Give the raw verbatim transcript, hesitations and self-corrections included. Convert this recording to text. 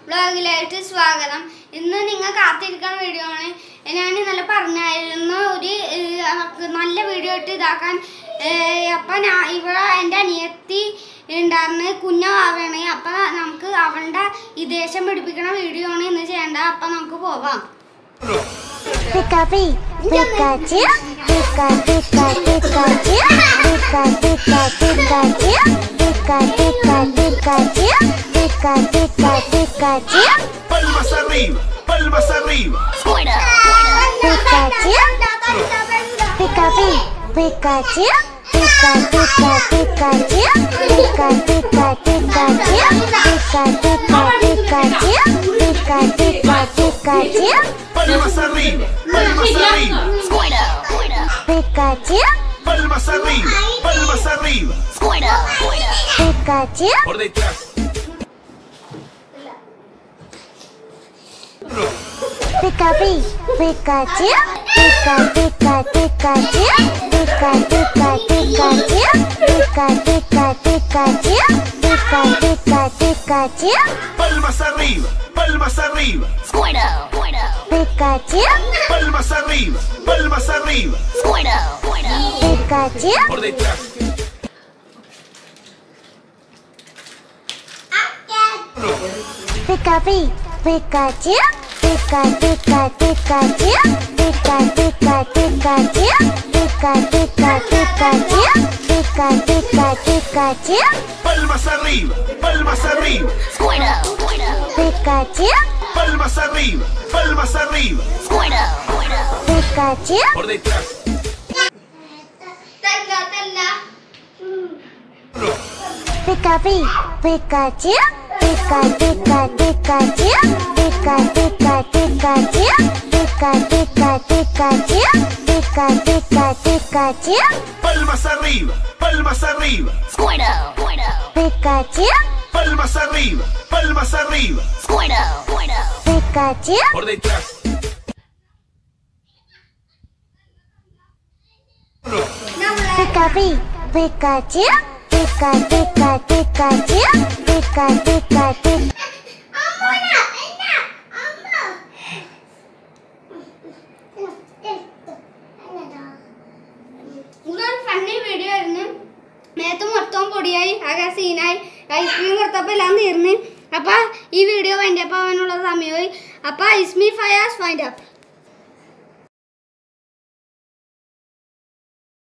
വ്ലോഗിലേക്ക് സ്വാഗതം. ഇന്ന് നിങ്ങൾ കാത്തിരിക്കുന്ന വീഡിയോ ആണ്. ഞാൻ ഇന്നലെ പറഞ്ഞായിരുന്നു ഒരു നല്ല വീഡിയോ ഇട്ട് ഇതാക്കാൻ. അപ്പം ഞാൻ ഇവിടെ എൻ്റെ അനിയത്തി ഉണ്ടായിരുന്നു, കുഞ്ഞാവാണ്. അപ്പം നമുക്ക് അവളുടെ ഈ ദേഷ്യം പിടിപ്പിക്കുന്ന വീഡിയോ ആണ് ഇന്ന് ചെയ്യേണ്ട. അപ്പം നമുക്ക് പോവാം. Palmas arriba, palmas arriba. Fuera, fuera. Pikachu, Pikachu, Pikachu, Pikachu, Pikachu, Pikachu, Pikachu, Pikachu. Palmas arriba, palmas arriba. Fuera, fuera. Pikachu, Palmas arriba, palmas arriba. fuera, fuera. Pikachu, Por detrás. Pikachu, Pikachu, Pikachu, Pikachu, Pikachu, Pikachu, Pikachu, Pikachu, Pikachu. Palmas arriba, palmas arriba. Fuera, fuera. Pikachu, Palmas arriba, palmas arriba. fuera, fuera. Pikachu, Por detrás. Pikachu, Pikachu, Pikachu, Pikachu, Pikachu, Pikachu, Pikachu, Pikachu, Pikachu. Palmas arriba, palmas arriba. Fuera, fuera. Pikachu, Palmas arriba, palmas arriba. fuera, fuera. Pikachu, Por detrás. Pikachu, Pikachu, Pikachu, Pikachu, Pikachu, Pikachu, Pikachu, Pikachu, Pikachu, Pikachu. Palmas arriba, palmas arriba. Fuera, fuera. Pikachu, Palmas arriba, palmas arriba. fuera, fuera. Pikachu, Por detrás. Pikachu, Pikachu, Pikachu, Pikachu, Pikachu, Pikachu. ഇതൊരു funny video ആയിരുന്നു. മേത്ത് മൊത്തം പൊടിയായി, ആകെ സീനായി. ഐസ്ക്രീം കൊടുത്തപ്പോൾ എല്ലാം തീർന്ന്. അപ്പം ഈ വീഡിയോ വൈൻഡ് അപ്പ് ആവാനുള്ള സമയമായി. അപ്പം ഐസ്മി ഫയാസ് വൈൻഡ് അപ്പ്.